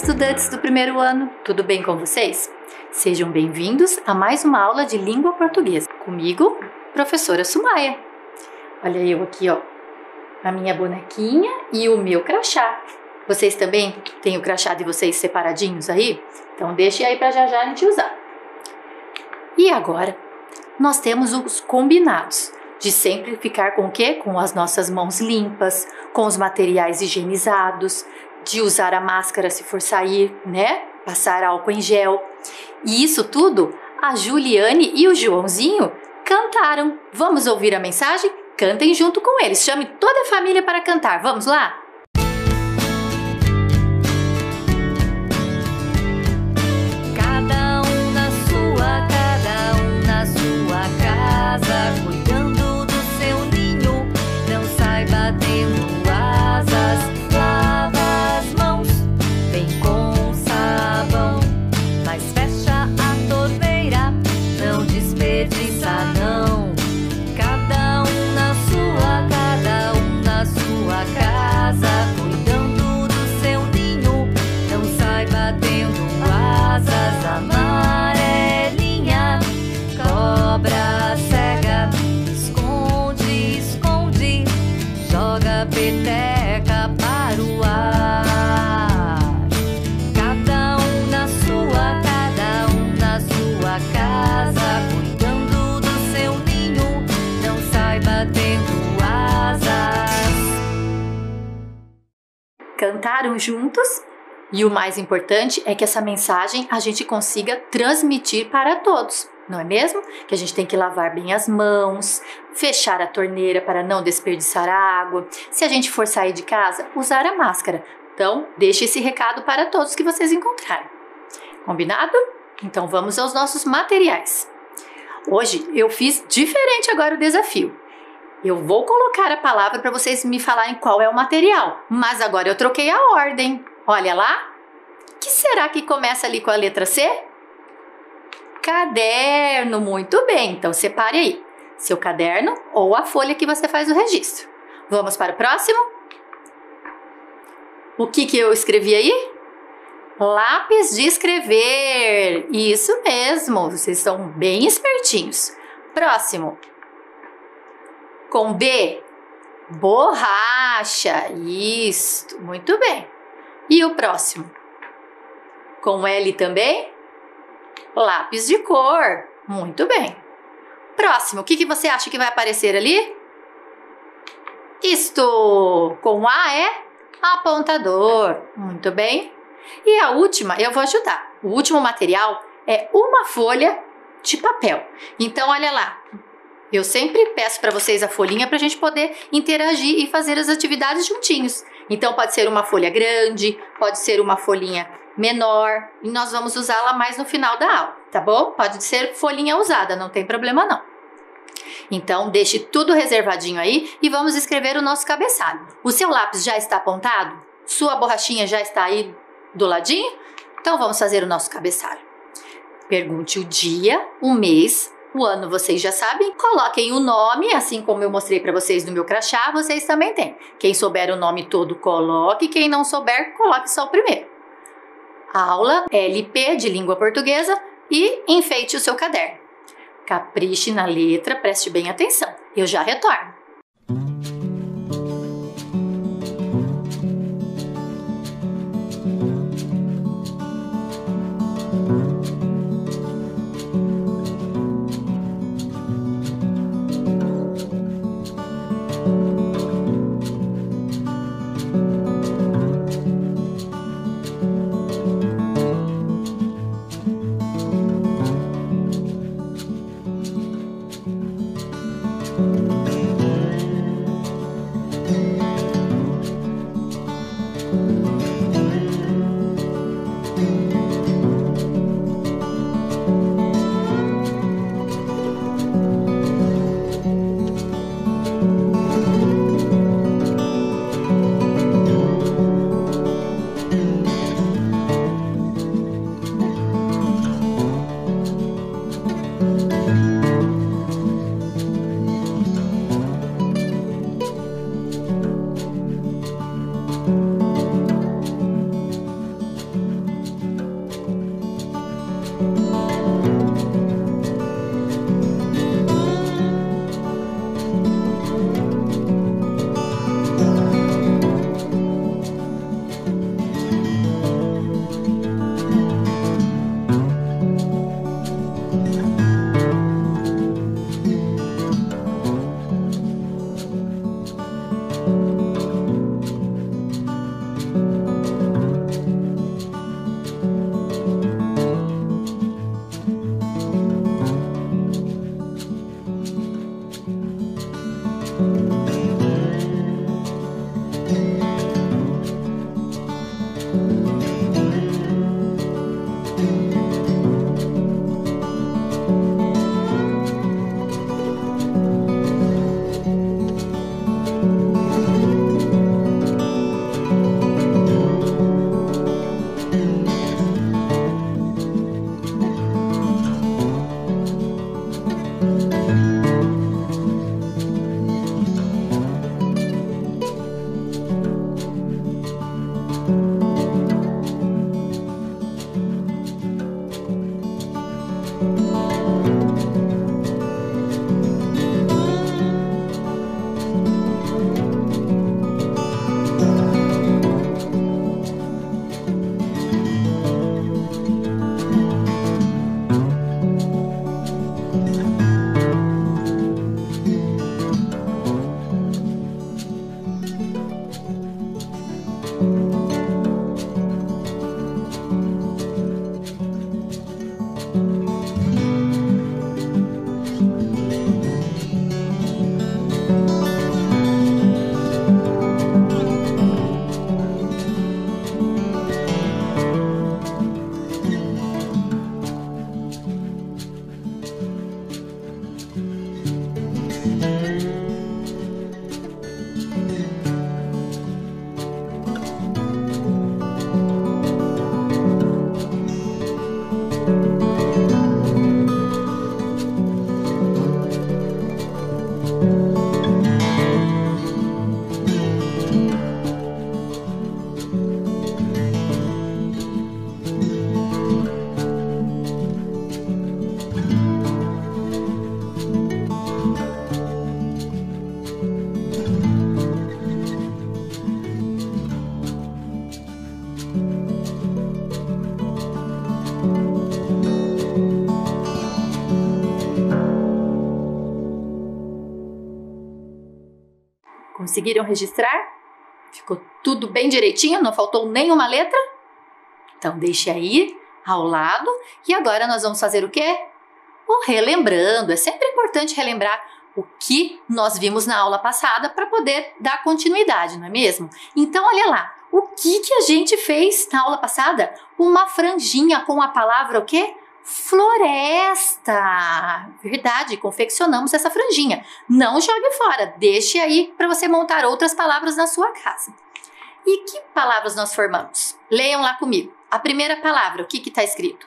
estudantes do primeiro ano, tudo bem com vocês? Sejam bem-vindos a mais uma aula de língua portuguesa. Comigo, professora Sumaia. Olha eu aqui, ó, a minha bonequinha e o meu crachá. Vocês também têm o crachá de vocês separadinhos aí? Então deixe aí para já a gente usar. E agora, nós temos os combinados de sempre ficar com o quê? Com as nossas mãos limpas, com os materiais higienizados, de usar a máscara se for sair, né? Passar álcool em gel. E isso tudo, a Juliane e o Joãozinho cantaram. Vamos ouvir a mensagem? Cantem junto com eles. Chame toda a família para cantar. Vamos lá? Cada um na sua casa, cuidando do seu ninho, não sai batendo asas. Lava as mãos, vem com sabão, mas fecha a torneira, não desperdiça não. Cada um na sua casa, cuidando do seu ninho, não sai batendo asas. Amarelinha, cobra cega, esconde, esconde, joga peteca para o ar. Cada um na sua casa, cuidando do seu ninho, não sai batendo asas. Cantaram juntos? E o mais importante é que essa mensagem a gente consiga transmitir para todos, não é mesmo? Que a gente tem que lavar bem as mãos, fechar a torneira para não desperdiçar a água. Se a gente for sair de casa, usar a máscara. Então, deixe esse recado para todos que vocês encontrarem. Combinado? Então, vamos aos nossos materiais. Hoje eu fiz diferente agora o desafio. Eu vou colocar a palavra para vocês me falarem qual é o material, mas agora eu troquei a ordem. Olha lá. O que será que começa ali com a letra C? Caderno. Muito bem. Então, separe aí seu caderno ou a folha que você faz o registro. Vamos para o próximo? O que eu escrevi aí? Lápis de escrever. Isso mesmo. Vocês estão bem espertinhos. Próximo. Com B. Borracha. Isso. Muito bem. E o próximo? Com L também? Lápis de cor. Muito bem. Próximo, o que você acha que vai aparecer ali? Isto. Com A é apontador. Muito bem. E a última, eu vou ajudar. O último material é uma folha de papel. Então, olha lá. Eu sempre peço para vocês a folhinha para a gente poder interagir e fazer as atividades juntinhos. Então, pode ser uma folha grande, pode ser uma folhinha menor, e nós vamos usá-la mais no final da aula, tá bom? Pode ser folhinha usada, não tem problema não. Então, deixe tudo reservadinho aí e vamos escrever o nosso cabeçalho. O seu lápis já está apontado? Sua borrachinha já está aí do ladinho? Então, vamos fazer o nosso cabeçalho. Pergunte o dia, o mês, o ano vocês já sabem, coloquem o nome, assim como eu mostrei para vocês no meu crachá, vocês também têm. Quem souber o nome todo, coloque, quem não souber, coloque só o primeiro. Aula LP de língua portuguesa e enfeite o seu caderno. Capriche na letra, preste bem atenção. Eu já retorno. Conseguiram registrar? Ficou tudo bem direitinho? Não faltou nenhuma letra? Então deixe aí ao lado. E agora nós vamos fazer o quê? O relembrando. É sempre importante relembrar o que nós vimos na aula passada para poder dar continuidade, não é mesmo? Então olha lá, o que a gente fez na aula passada? Uma franjinha com a palavra o quê? Floresta! Verdade, confeccionamos essa franjinha. Não jogue fora, deixe aí para você montar outras palavras na sua casa. E que palavras nós formamos? Leiam lá comigo. A primeira palavra, o que está escrito?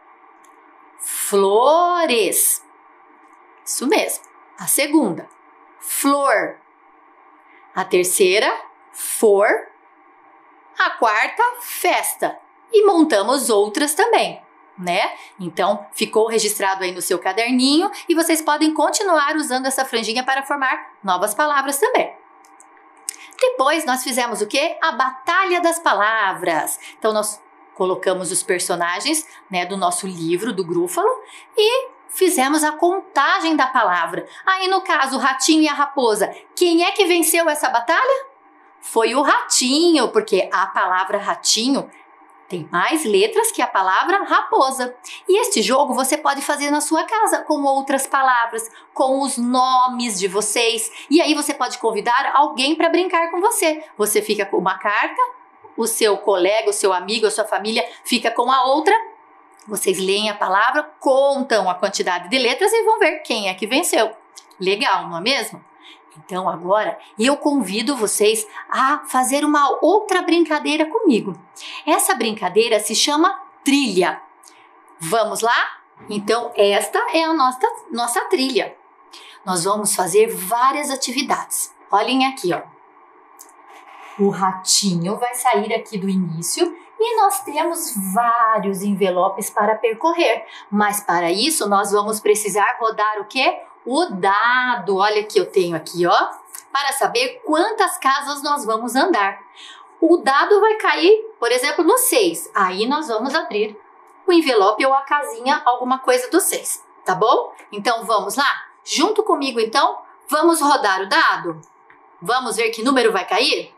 Flores. Isso mesmo. A segunda, flor. A terceira, for. A quarta, festa. E montamos outras também, né? Então, ficou registrado aí no seu caderninho e vocês podem continuar usando essa franjinha para formar novas palavras também. Depois, nós fizemos o quê? A Batalha das Palavras. Então, nós colocamos os personagens, né, do nosso livro, do Grúfalo, e fizemos a contagem da palavra. Aí, no caso, o ratinho e a raposa, quem é que venceu essa batalha? Foi o ratinho, porque a palavra ratinho tem mais letras que a palavra raposa. E este jogo você pode fazer na sua casa com outras palavras, com os nomes de vocês. E aí você pode convidar alguém para brincar com você. Você fica com uma carta, o seu colega, o seu amigo, a sua família fica com a outra. Vocês leem a palavra, contam a quantidade de letras e vão ver quem é que venceu. Legal, não é mesmo? Então agora eu convido vocês a fazer uma outra brincadeira comigo. Essa brincadeira se chama trilha. Vamos lá? Então esta é a nossa trilha. Nós vamos fazer várias atividades. Olhem aqui, ó. O ratinho vai sair aqui do início e nós temos vários envelopes para percorrer. Mas para isso nós vamos precisar rodar o quê? O dado. Olha que eu tenho aqui, ó, para saber quantas casas nós vamos andar. O dado vai cair, por exemplo, no 6. Aí nós vamos abrir o envelope ou a casinha, alguma coisa do 6, tá bom? Então vamos lá? Junto comigo, então, vamos rodar o dado? Vamos ver que número vai cair?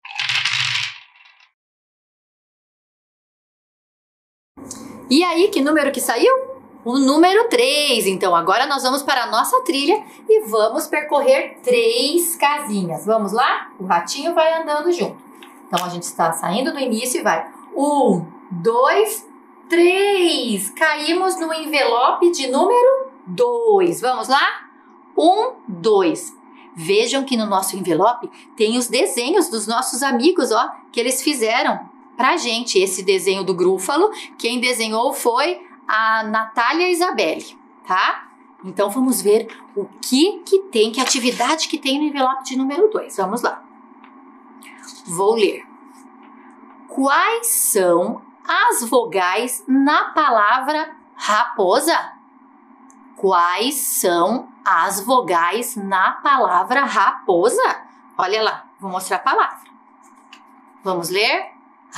E aí, que número que saiu? O número 3. Então, agora nós vamos para a nossa trilha e vamos percorrer 3 casinhas. Vamos lá? O ratinho vai andando junto. Então, a gente está saindo do início e vai. 1, 2, 3. Caímos no envelope de número 2. Vamos lá? 1, 2. Vejam que no nosso envelope tem os desenhos dos nossos amigos, ó, que eles fizeram pra gente. Esse desenho do Grúfalo, quem desenhou foi a Natália Isabelle, tá? Então, vamos ver o que tem, que atividade que tem no envelope de número 2. Vamos lá. Vou ler. Quais são as vogais na palavra raposa? Quais são as vogais na palavra raposa? Olha lá, vou mostrar a palavra. Vamos ler?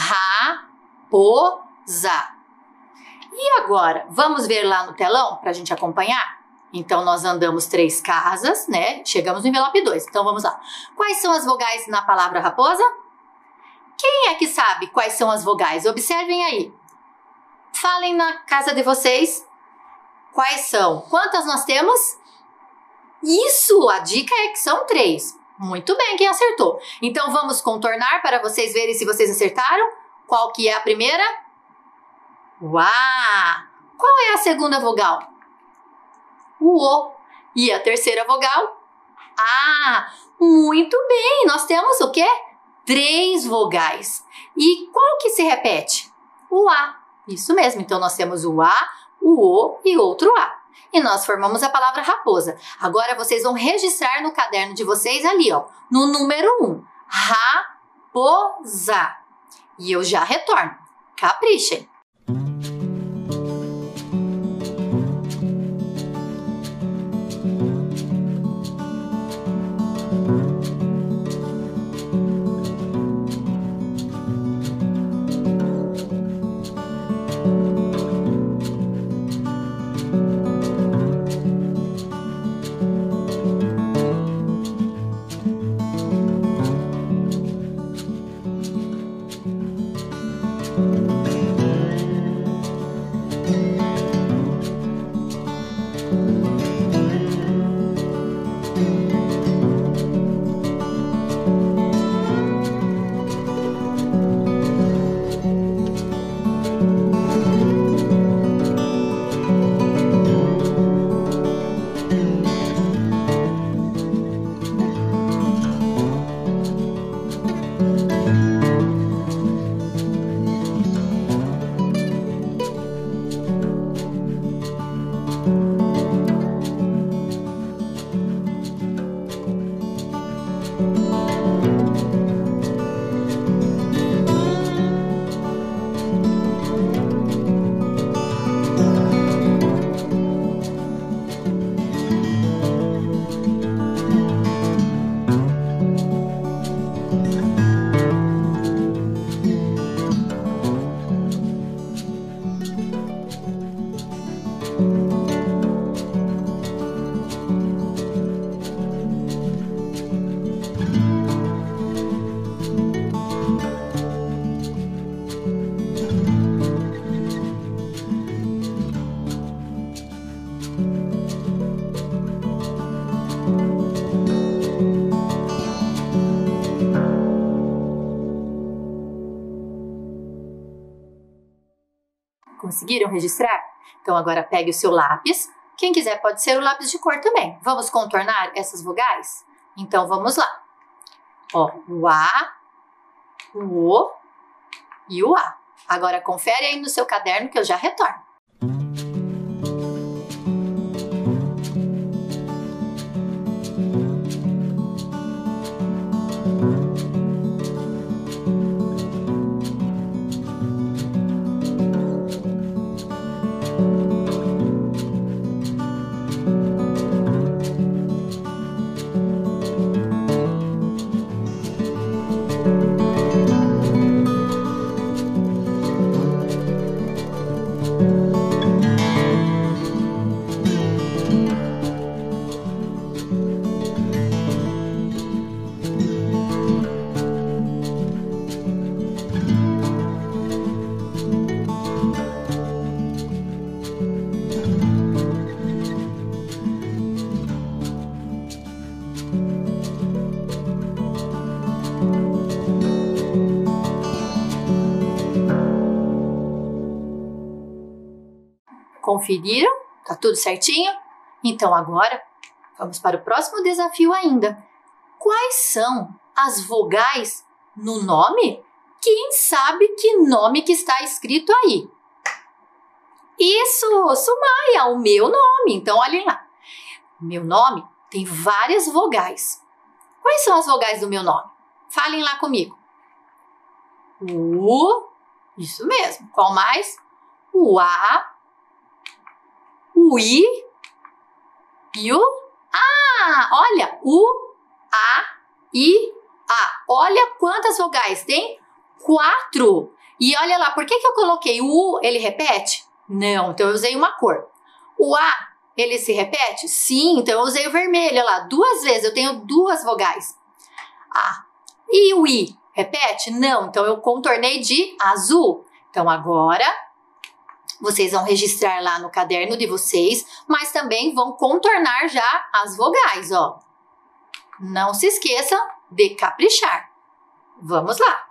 Raposa. E agora, vamos ver lá no telão para a gente acompanhar? Então, nós andamos 3 casas, né? Chegamos no envelope 2. Então, vamos lá. Quais são as vogais na palavra raposa? Quem é que sabe quais são as vogais? Observem aí. Falem na casa de vocês. Quais são? Quantas nós temos? Isso! A dica é que são 3. Muito bem, quem acertou. Então, vamos contornar para vocês verem se vocês acertaram. Qual que é a primeira? Uá! Qual é a segunda vogal? O O. E a terceira vogal? Ah, muito bem! Nós temos o quê? 3 vogais. E qual que se repete? O A. Isso mesmo. Então, nós temos o A, o O e outro A. E nós formamos a palavra raposa. Agora, vocês vão registrar no caderno de vocês ali, ó, no número 1. Raposa. E eu já retorno. Caprichem! Conseguiram registrar? Então agora pegue o seu lápis. Quem quiser pode ser o lápis de cor também. Vamos contornar essas vogais? Então vamos lá. Ó, o A, o O e o A. Agora confere aí no seu caderno que eu já retorno. Conferiram? Tá tudo certinho? Então agora vamos para o próximo desafio ainda. Quais são as vogais no nome? Quem sabe que nome que está escrito aí? Isso, Sumaia, o meu nome. Então olhem lá. Meu nome tem várias vogais. Quais são as vogais do meu nome? Falem lá comigo. O, isso mesmo. Qual mais? O A, o I e o A. Olha, U, A, I, A. Olha quantas vogais tem? 4. E olha lá, por que eu coloquei o U, ele repete? Não, então eu usei uma cor. O A, ele se repete? Sim, então eu usei o vermelho, olha lá, 2 vezes, eu tenho 2 vogais. A. E o I, repete? Não, então eu contornei de azul. Então agora vocês vão registrar lá no caderno de vocês, mas também vão contornar já as vogais, ó. Não se esqueçam de caprichar. Vamos lá!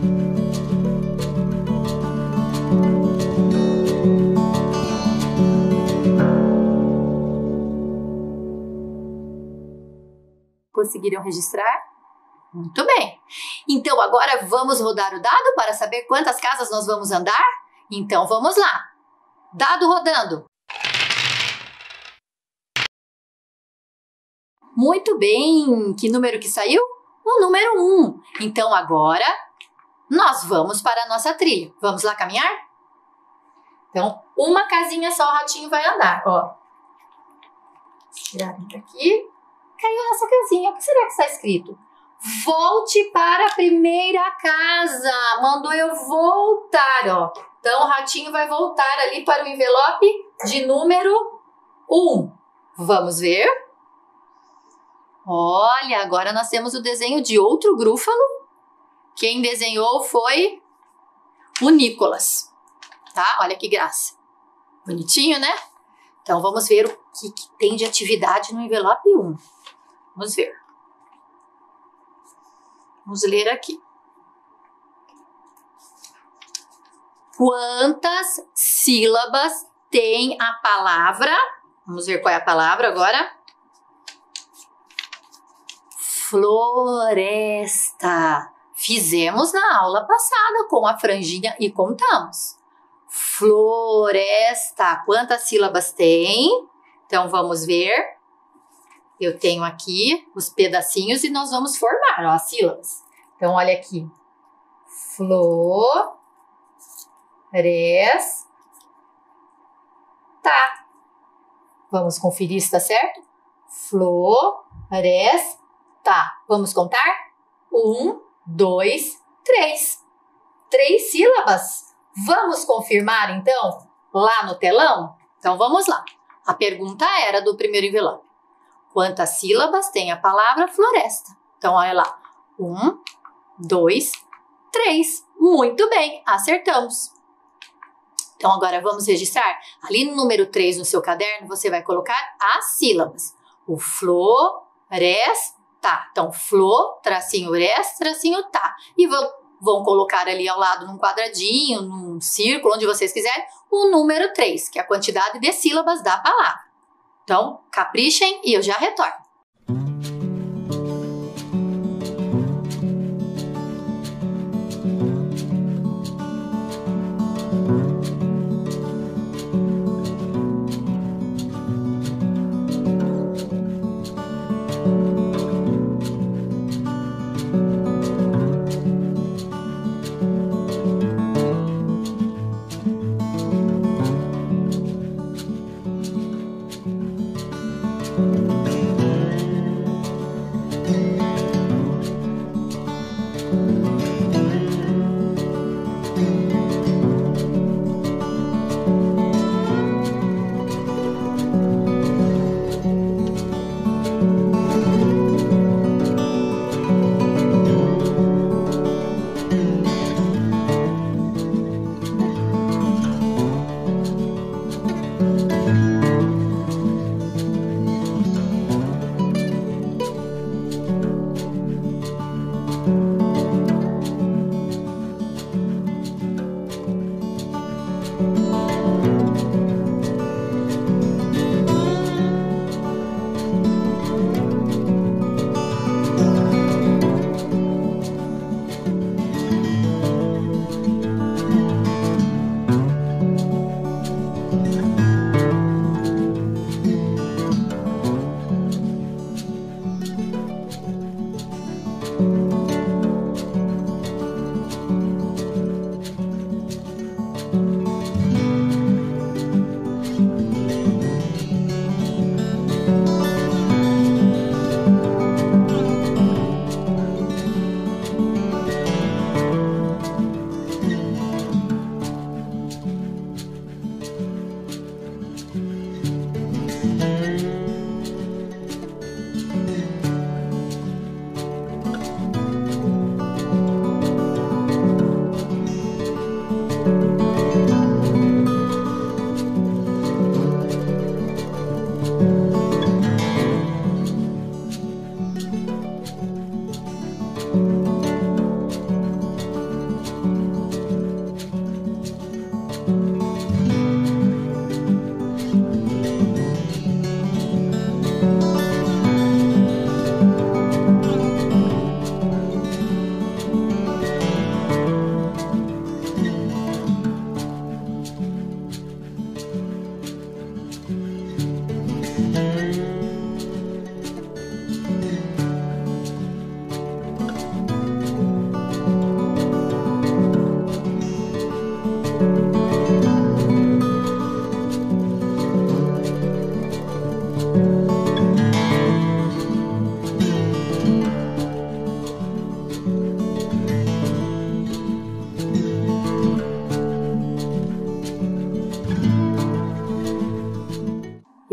Conseguiram registrar? Muito bem. Então, agora vamos rodar o dado para saber quantas casas nós vamos andar? Então, vamos lá. Dado rodando. Muito bem. Que número que saiu? O número 1. Então, agora, nós vamos para a nossa trilha. Vamos lá caminhar? Então, uma casinha só o ratinho vai andar. Ó. Tirar daqui. Caiu a nossa casinha. O que será que está escrito? Volte para a primeira casa. Mandou eu voltar, ó. Então, o ratinho vai voltar ali para o envelope de número 1. Vamos ver? Olha, agora nós temos o desenho de outro grúfalo. Quem desenhou foi o Nicolas. Tá? Olha que graça. Bonitinho, né? Então, vamos ver o que tem de atividade no envelope 1. Vamos ver. Vamos ler aqui. Quantas sílabas tem a palavra? Vamos ver qual é a palavra agora. Floresta. Fizemos na aula passada com a franjinha e contamos. Floresta. Quantas sílabas tem? Então, vamos ver. Eu tenho aqui os pedacinhos e nós vamos formar, ó, as sílabas. Então, olha aqui. Floresta. Vamos conferir se está certo? Floresta. Vamos contar? 1, 2, 3. 3 sílabas. Vamos confirmar, então, lá no telão? Então, vamos lá. A pergunta era do primeiro envelope. Quantas sílabas tem a palavra floresta? Então, olha lá. 1, 2, 3. Muito bem, acertamos. Então, agora vamos registrar. Ali no número 3 no seu caderno, você vai colocar as sílabas. O floresta. Então, flo, tracinho res, tracinho tá. E vão colocar ali ao lado num quadradinho, num círculo, onde vocês quiserem, o número 3, que é a quantidade de sílabas da palavra. Então, caprichem e eu já retorno.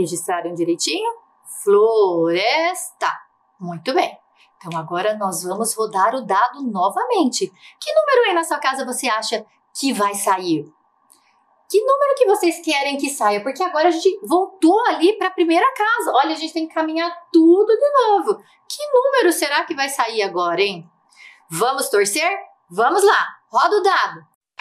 Registraram direitinho? Floresta. Muito bem. Então agora nós vamos rodar o dado novamente. Que número aí na sua casa você acha que vai sair? Que número que vocês querem que saia? Porque agora a gente voltou ali para a primeira casa. Olha, a gente tem que caminhar tudo de novo. Que número será que vai sair agora, hein? Vamos torcer? Vamos lá. Roda o dado.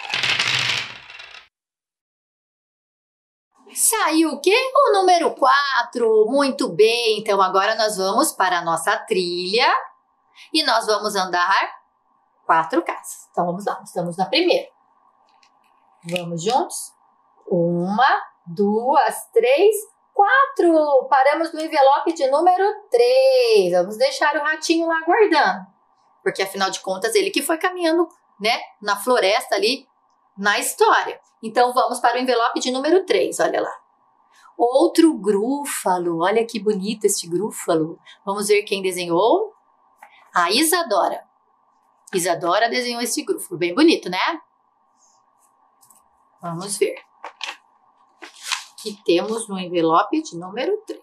Saiu o quê? O número 4. Muito bem. Então agora nós vamos para a nossa trilha e nós vamos andar 4 casas. Então vamos lá. Estamos na primeira. Vamos juntos? 1, 2, 3, 4. Paramos no envelope de número 3. Vamos deixar o ratinho lá guardando. Porque, afinal de contas, ele que foi caminhando, né, na floresta ali, na história. Então, vamos para o envelope de número 3. Olha lá. Outro grúfalo. Olha que bonito este grúfalo. Vamos ver quem desenhou. A Isadora. Isadora desenhou este grúfalo. Bem bonito, né? Vamos ver. Que temos no envelope de número 3.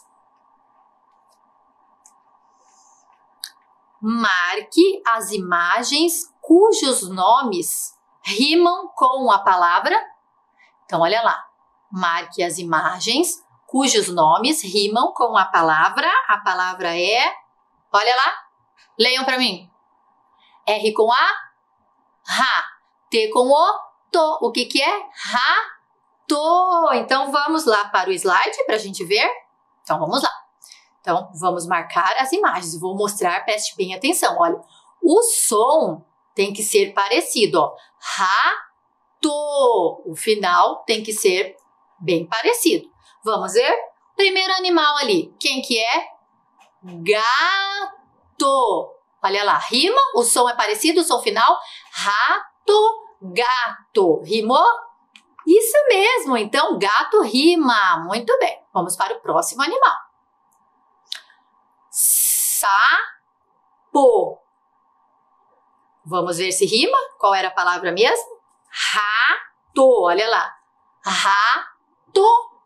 Marque as imagens cujos nomes rimam com a palavra. Então, olha lá. Marque as imagens cujos nomes rimam com a palavra. A palavra é... Olha lá. Leiam para mim. R com A. Ra. T com O. To. O que que é? Rato. Então, vamos lá para o slide para a gente ver. Então, vamos lá. Então, vamos marcar as imagens. Vou mostrar, preste bem atenção. Olha, o som tem que ser parecido, ó. Rato. O final tem que ser bem parecido. Vamos ver? Primeiro animal ali. Quem que é? Gato. Olha lá, rima. O som é parecido, o som final. Rato. Gato. Rimou? Isso mesmo. Então, gato rima. Muito bem. Vamos para o próximo animal. Sapo. Vamos ver se rima. Qual era a palavra mesmo? Rato. Olha lá. Rato,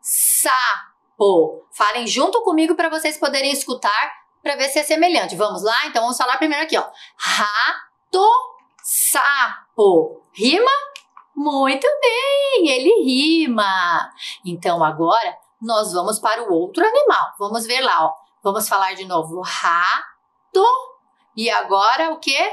sapo. Falem junto comigo para vocês poderem escutar para ver se é semelhante. Vamos lá? Então, vamos falar primeiro aqui, ó. Rato, sapo. Rima? Muito bem, ele rima. Então, agora, nós vamos para o outro animal. Vamos ver lá, ó. Vamos falar de novo. Rato. E agora, o quê?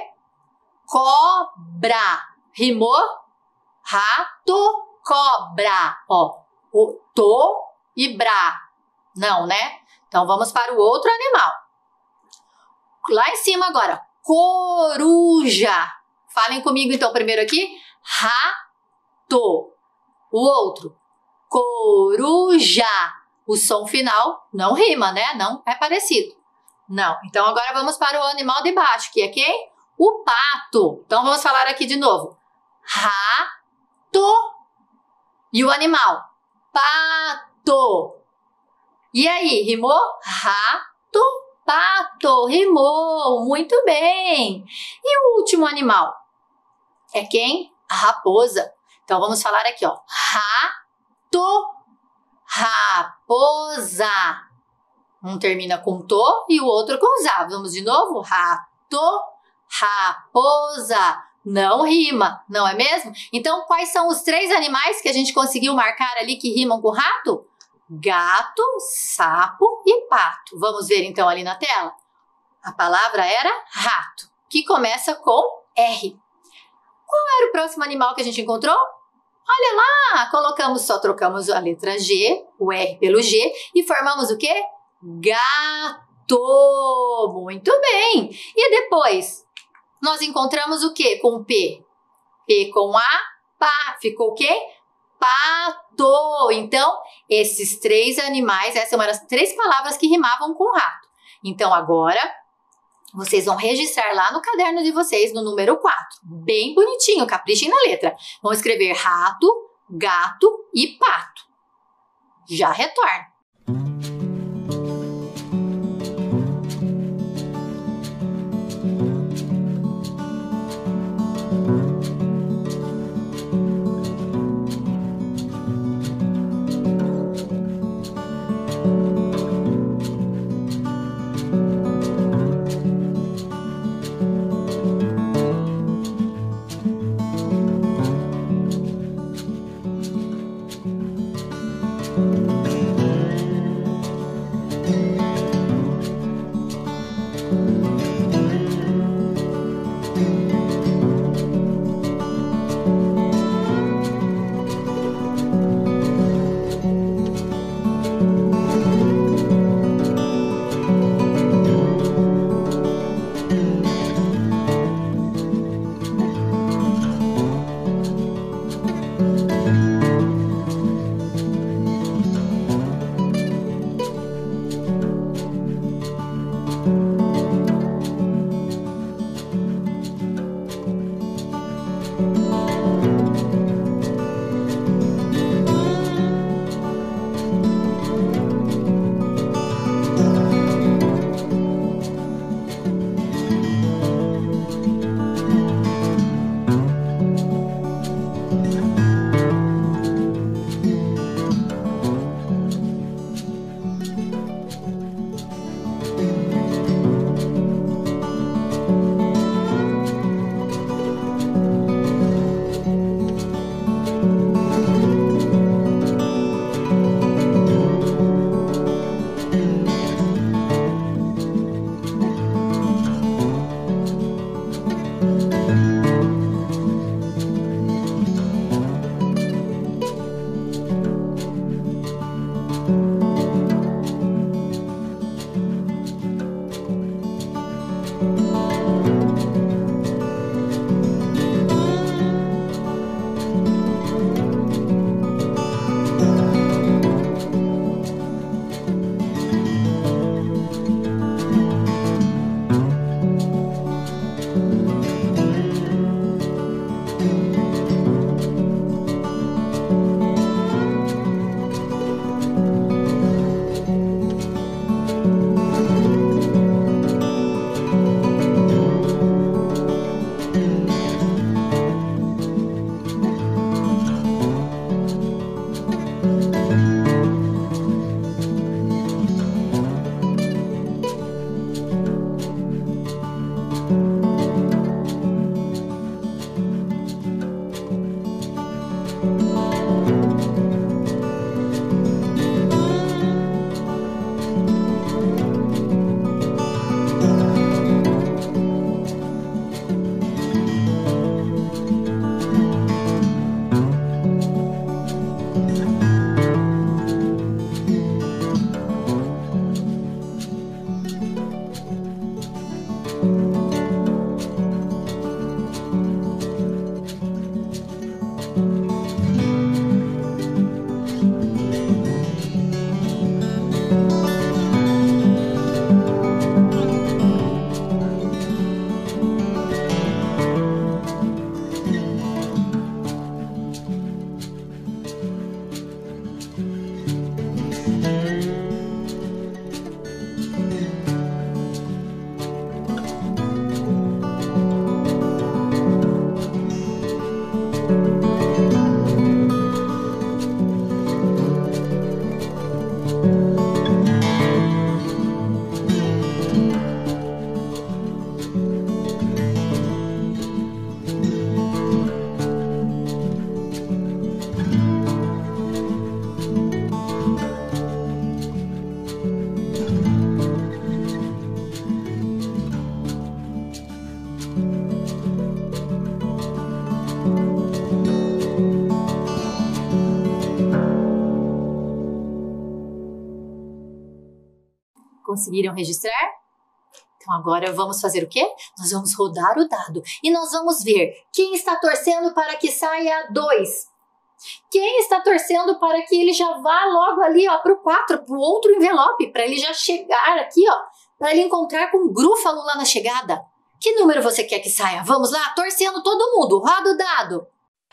Cobra. Rimou? Rato, cobra. Ó, o to e bra. Não, né? Então, vamos para o outro animal. Lá em cima agora. Coruja. Falem comigo, então, primeiro aqui. Rato. O outro. Coruja. O som final não rima, né? Não é parecido. Não. Então, agora vamos para o animal de baixo, que é quem? O pato. Então, vamos falar aqui de novo. Rato. E o animal? Pato. E aí, rimou? Rato, pato. Rimou. Muito bem. E o último animal? É quem? A raposa. Então, vamos falar aqui, ó. Rato, raposa. Um termina com to e o outro com za. Vamos de novo? Rato, raposa. Não rima, não é mesmo? Então, quais são os 3 animais que a gente conseguiu marcar ali que rimam com rato? Gato, sapo e pato. Vamos ver então ali na tela? A palavra era rato, que começa com R. Qual era o próximo animal que a gente encontrou? Olha lá, só trocamos a letra G, o R pelo G e formamos o quê? Gato. Muito bem. E depois, nós encontramos o quê com P? P com A, pá. Ficou o quê? Pato. Então, esses 3 animais, essas eram as 3 palavras que rimavam com rato. Então, agora, vocês vão registrar lá no caderno de vocês, no número 4. Bem bonitinho, caprichem na letra. Vão escrever rato, gato e pato. Já retorno. Conseguiram registrar? Então agora vamos fazer o quê? Nós vamos rodar o dado e nós vamos ver quem está torcendo para que saia 2. Quem está torcendo para que ele já vá logo ali para o 4, para o outro envelope, para ele já chegar aqui, para ele encontrar com o Grúfalo lá na chegada. Que número você quer que saia? Vamos lá, torcendo todo mundo, roda o dado.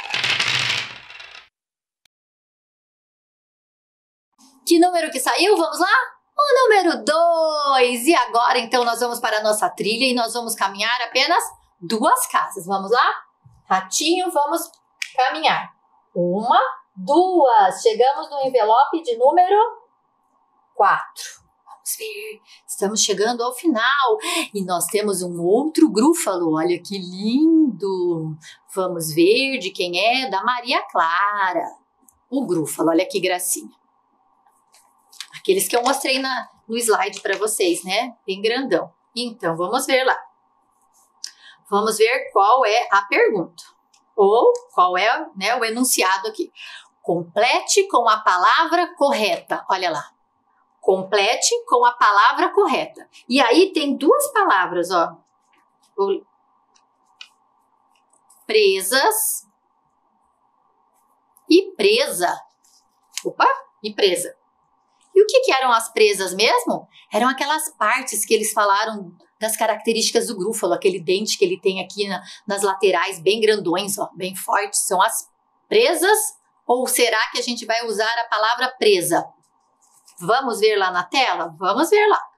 Que número que saiu? Vamos lá? O número 2. E agora, então, nós vamos para a nossa trilha e nós vamos caminhar apenas 2 casas. Vamos lá? Ratinho, vamos caminhar. 1, 2. Chegamos no envelope de número 4. Vamos ver. Estamos chegando ao final. E nós temos um outro Grúfalo. Olha que lindo. Vamos ver de quem é? Da Maria Clara. O Grúfalo, olha que gracinha. Aqueles que eu mostrei no slide para vocês, né? Bem grandão. Então, vamos ver lá. Vamos ver qual é a pergunta. Ou qual é, né, o enunciado aqui. Complete com a palavra correta. Olha lá. Complete com a palavra correta. E aí tem 2 palavras, ó. Presas e presa. Opa, e presa. E o que eram as presas mesmo? Eram aquelas partes que eles falaram das características do grúfalo, aquele dente que ele tem aqui nas laterais, bem grandões, ó, bem fortes, são as presas? Ou será que a gente vai usar a palavra presa? Vamos ver lá na tela? Vamos ver lá.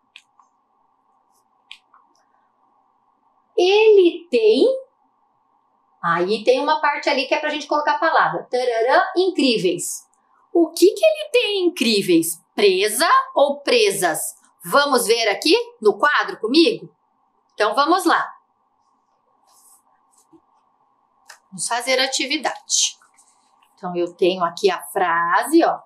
Ele tem... Aí tem uma parte ali que é pra gente colocar a palavra. Tararã, incríveis. O que ele tem incríveis? Presa ou presas? Vamos ver aqui no quadro comigo? Então vamos lá. Vamos fazer a atividade. Então eu tenho aqui a frase, ó.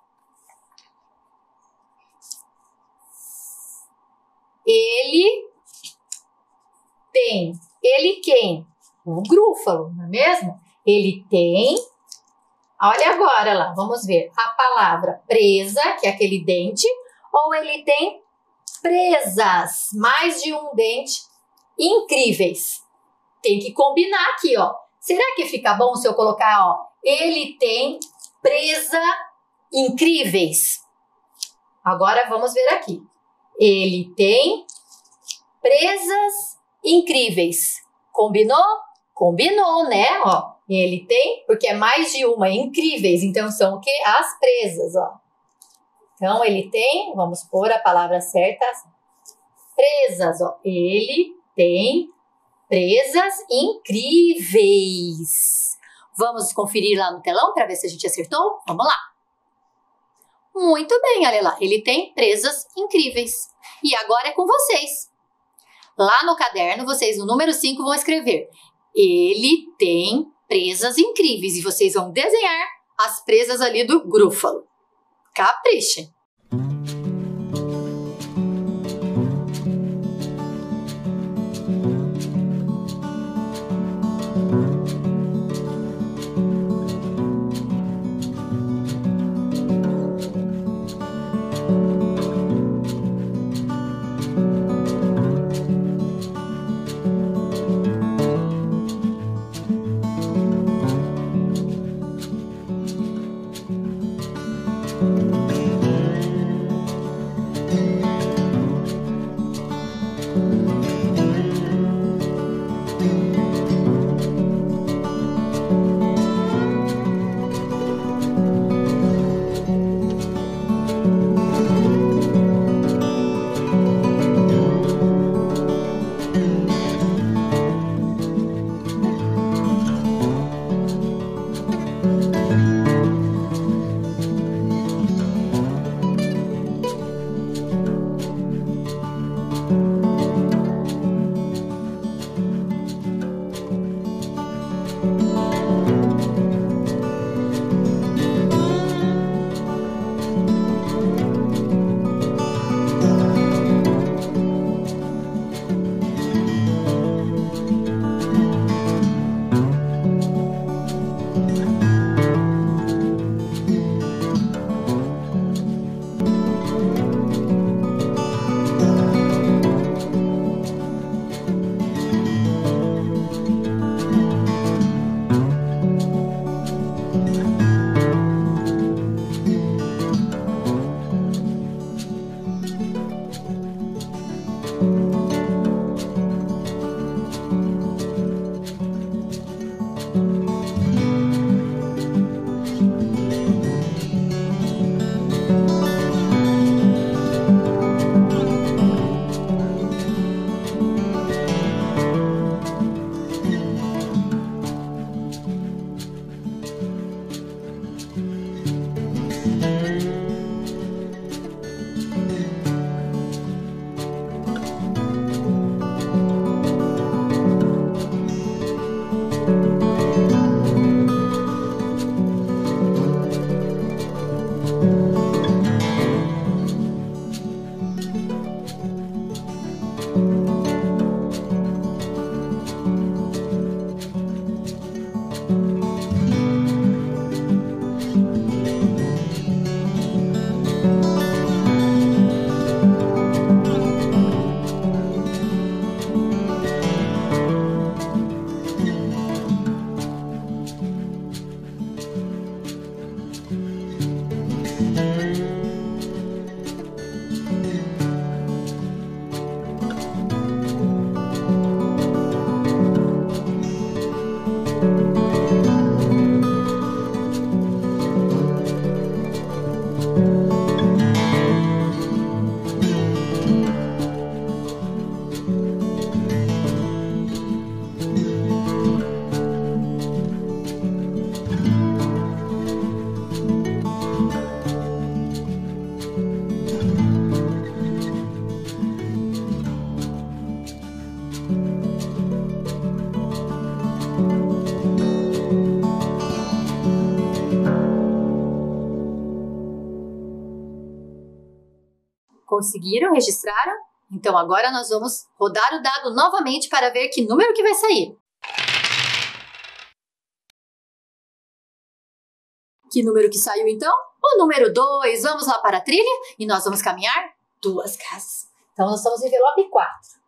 Ele tem. Ele quem? O grúfalo, não é mesmo? Ele tem. Olha agora lá, vamos ver. A palavra presa, que é aquele dente, ou ele tem presas, mais de um dente, incríveis. Tem que combinar aqui, ó. Será que fica bom se eu colocar, ó, ele tem presa incríveis? Agora vamos ver aqui. Ele tem presas incríveis. Combinou? Combinou, né? Ó, ele tem, porque é mais de uma, incríveis. Então são o quê? As presas, ó. Então ele tem, vamos pôr a palavra certa, presas, ó. Ele tem presas incríveis. Vamos conferir lá no telão para ver se a gente acertou? Vamos lá. Muito bem, olha lá. Ele tem presas incríveis. E agora é com vocês. Lá no caderno, vocês no número 5 vão escrever: ele tem presas incríveis. E vocês vão desenhar as presas ali do grúfalo. Caprichem! Conseguiram? Registraram? Então agora nós vamos rodar o dado novamente para ver que número que vai sair. Que número que saiu então? O número 2. Vamos lá para a trilha e nós vamos caminhar 2 casas. Então nós estamos no envelope 4.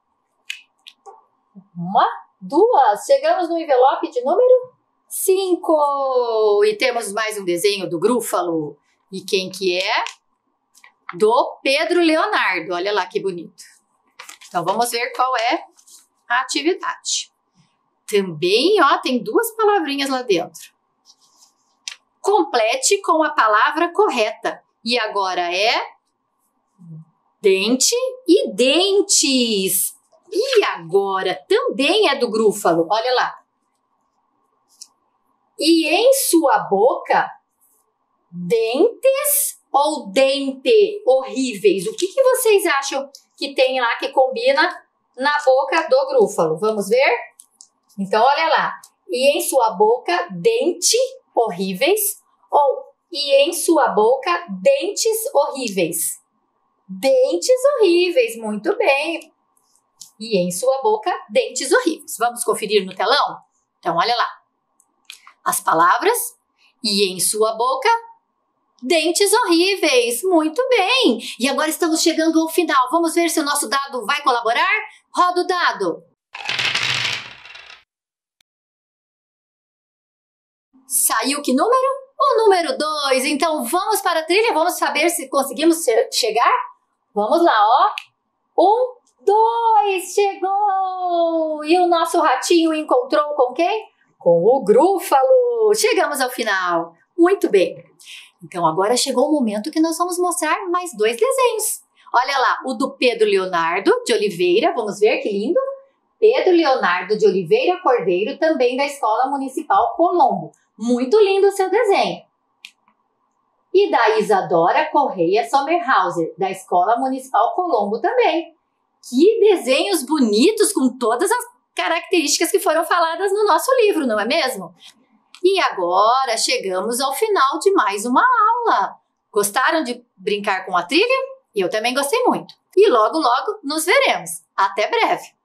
1, 2. Chegamos no envelope de número 5. E temos mais um desenho do Grúfalo. E quem que é? Do Pedro Leonardo. Olha lá que bonito. Então vamos ver qual é a atividade. Também, ó, tem 2 palavrinhas lá dentro. Complete com a palavra correta. E agora é dente e dentes. E agora também é do Grúfalo. Olha lá. E em sua boca, dentes ou dente horríveis? O que vocês acham que tem lá que combina na boca do Grúfalo? Vamos ver? Então, olha lá. E em sua boca, dente horríveis ou e em sua boca, dentes horríveis? Dentes horríveis, muito bem. E em sua boca, dentes horríveis. Vamos conferir no telão? Então, olha lá. As palavras. E em sua boca, dentes horríveis. Muito bem. E agora estamos chegando ao final. Vamos ver se o nosso dado vai colaborar? Roda o dado. Saiu que número? O número 2. Então, vamos para a trilha. Vamos saber se conseguimos chegar? Vamos lá, ó. 1, 2, chegou! E o nosso ratinho encontrou com quem? Com o Grúfalo. Chegamos ao final. Muito bem. Então, agora chegou o momento que nós vamos mostrar mais 2 desenhos. Olha lá, o do Pedro Leonardo de Oliveira. Vamos ver que lindo. Pedro Leonardo de Oliveira Cordeiro, também da Escola Municipal Colombo. Muito lindo o seu desenho. E da Isadora Correia Sommerhauser, da Escola Municipal Colombo também. Que desenhos bonitos com todas as características que foram faladas no nosso livro, não é mesmo? E agora chegamos ao final de mais uma aula. Gostaram de brincar com a trilha? Eu também gostei muito. E logo, logo nos veremos. Até breve!